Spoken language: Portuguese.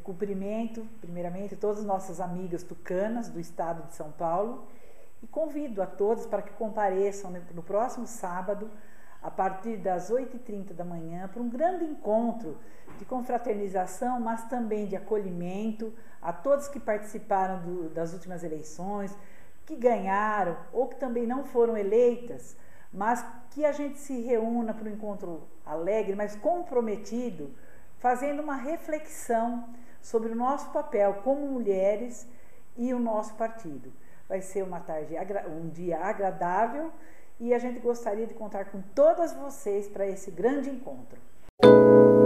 cumprimento, primeiramente, todas as nossas amigas tucanas do estado de São Paulo e convido a todos para que compareçam no próximo sábado, a partir das 8h30 da manhã, para um grande encontro de confraternização, mas também de acolhimento a todos que participaram das últimas eleições, que ganharam ou que também não foram eleitas, mas que a gente se reúna para um encontro alegre, mas comprometido, fazendo uma reflexão sobre o nosso papel como mulheres e o nosso partido. Vai ser um dia agradável e a gente gostaria de contar com todas vocês para esse grande encontro.